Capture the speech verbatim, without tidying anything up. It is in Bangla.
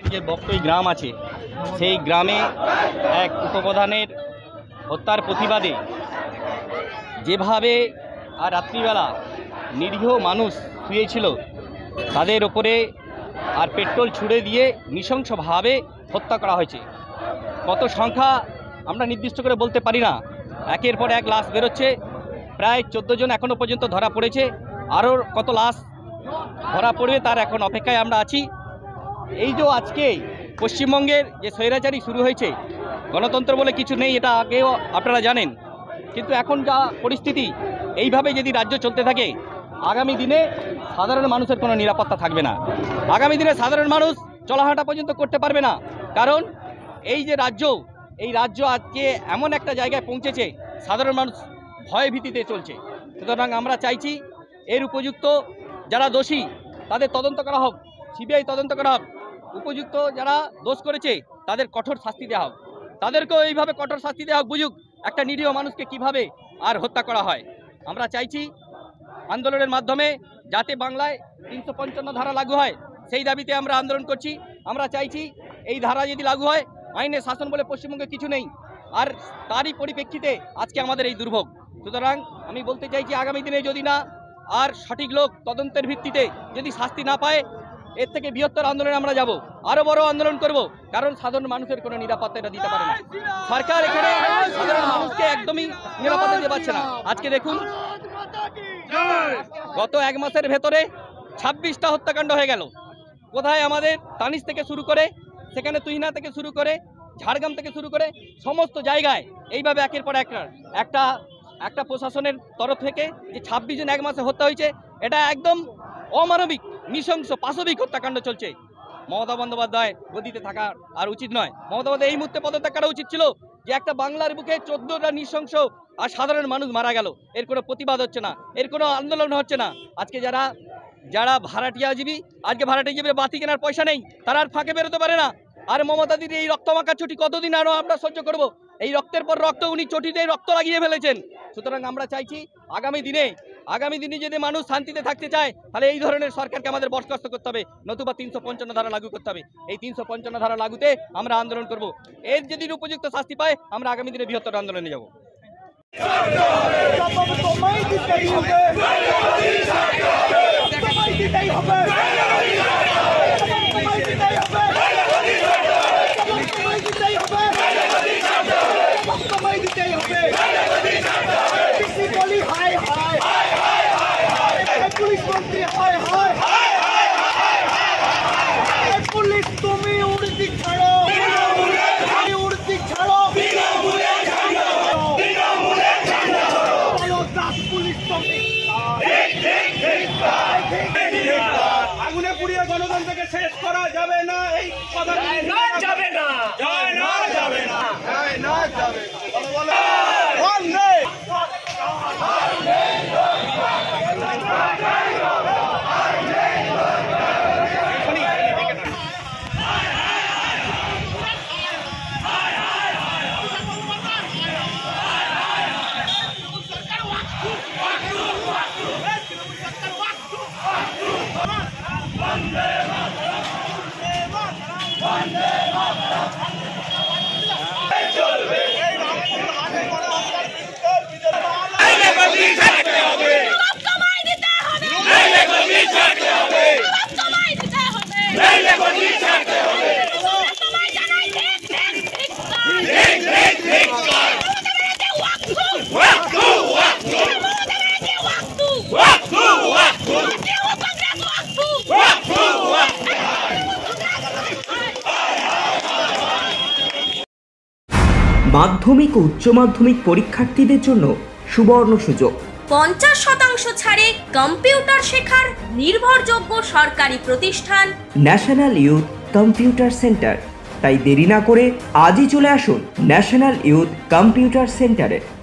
যে বক্তই গ্রাম আছে সেই গ্রামে এক উপপ্রধানের হত্যার প্রতিবাদে যেভাবে আর রাত্রিবেলা নিরীহ মানুষ শুয়েছিল তাদের ওপরে আর পেট্রোল ছুড়ে দিয়ে নৃশংসভাবে হত্যা করা হয়েছে। কত সংখ্যা আমরা নির্দিষ্ট করে বলতে পারি না, একের পর এক লাশ বেরোচ্ছে। প্রায় চোদ্দো জন এখনও পর্যন্ত ধরা পড়েছে, আরও কত লাশ ধরা পড়বে তার এখন অপেক্ষায় আমরা আছি। এই যে আজকে পশ্চিমবঙ্গের যে স্বৈরাচারী শুরু হয়েছে, গণতন্ত্র বলে কিছু নেই, এটা আগেও আপনারা জানেন, কিন্তু এখন যা পরিস্থিতি এইভাবে যদি রাজ্য চলতে থাকে আগামী দিনে সাধারণ মানুষের কোনো নিরাপত্তা থাকবে না। আগামী দিনে সাধারণ মানুষ চলাহাঁটা পর্যন্ত করতে পারবে না, কারণ এই যে রাজ্য এই রাজ্য আজকে এমন একটা জায়গায় পৌঁছেছে সাধারণ মানুষ ভয় ভীতিতে চলছে। সুতরাং আমরা চাইছি এর উপযুক্ত যারা দোষী তাদের তদন্ত করা হোক, সিবিআই তদন্ত করা হোক, উপযুক্ত যারা দোষ করেছে তাদের কঠোর শাস্তি দেওয়া হোক, তাদেরকেও এইভাবে কঠোর শাস্তি দেওয়া হোক, বুঝুক একটা নিরীহ মানুষকে কিভাবে আর হত্যা করা হয়। আমরা চাইছি আন্দোলনের মাধ্যমে যাতে বাংলায় তিনশো পঞ্চান্ন ধারা লাগু হয়, সেই দাবিতে আমরা আন্দোলন করছি। আমরা চাইছি এই ধারা যদি লাগু হয়, আইনের শাসন বলে পশ্চিমবঙ্গে কিছু নেই, আর তারই পরিপ্রেক্ষিতে আজকে আমাদের এই দুর্ভোগ। সুতরাং আমি বলতে চাইছি আগামী দিনে যদি না আর সঠিক লোক তদন্তের ভিত্তিতে যদি শাস্তি না পায়, এর থেকে বৃহত্তর আন্দোলনে আমরা যাব, আরও বড় আন্দোলন করব, কারণ সাধারণ মানুষের কোনো নিরাপত্তা এটা দিতে পারে না সরকার। এখানে সাধারণ মানুষকে একদমই নিরাপত্তা দিতে পারছে না। আজকে দেখুন গত এক মাসের ভেতরে ছাব্বিশটা হত্যাকাণ্ড হয়ে গেল। কোথায় আমাদের তানিশ থেকে শুরু করে, সেখানে তুহিনা থেকে শুরু করে, ঝাড়গ্রাম থেকে শুরু করে সমস্ত জায়গায় এইভাবে একের পর একটা একটা একটা প্রশাসনের তরফ থেকে যে ছাব্বিশ জন এক মাসে হত্যা হয়েছে, এটা একদম অমানবিক, নৃশংস, পাশবিক হত্যাকাণ্ড চলছে। মমতা বন্দ্যোপাধ্যায় গদিতে থাকা আর উচিত নয়। মমতা বন্দ্যোপাধ্যায় এই মুহূর্তে পদত্যাগ করা উচিত ছিল, যে একটা বাংলার বুকে চোদ্দটা নৃশংস আর সাধারণ মানুষ মারা গেল, এর কোনো প্রতিবাদ হচ্ছে না, এর কোনো আন্দোলন হচ্ছে না। আজকে যারা যারা ভাড়াটিয়াজীবী, আজকে ভাড়াটিয়াজীবী বাতি কেনার পয়সা নেই, তারা আর ফাঁকে বেরোতে পারে না। আর মমতা দিদি এই রক্তমাখা চটি কতদিন আরও আমরা সহ্য করব? এই রক্তের পর রক্ত, উনি চটিতে রক্ত লাগিয়ে ফেলেছেন। সুতরাং আমরা চাইছি আগামী দিনে আগামী দিনে যদি মানুষ শান্তিতে থাকতে চায়, তাহলে এই ধরনের সরকারকে আমাদের বরখাস্ত করতে হবে, নতুবা তিনশো পঞ্চান্ন ধারা লাগু করতে হবে। এই তিনশো পঞ্চান্ন ধারা লাগুতে আমরা আন্দোলন করব। এর যদি উপযুক্ত শাস্তি পায়, আমরা আগামী দিনে বৃহত্তর আন্দোলনে যাব। আগুনে পুড়িয়ে গণতন্ত্রকে শেষ করা যাবে না, এই কথা যাবে না, যায় না, যাবে না, যায় না, যাবে না। মাধ্যমিক ও উচ্চ মাধ্যমিক পরীক্ষার্থীদের জন্য সুবর্ণ সুযোগ। পঞ্চাশ শতাংশ ছাড়ে কম্পিউটার শেখার নির্ভরযোগ্য সরকারি প্রতিষ্ঠান ন্যাশনাল ইউথ কম্পিউটার সেন্টার। তাই দেরি না করে আজই চলে আসুন ন্যাশনাল ইউথ কম্পিউটার সেন্টারে।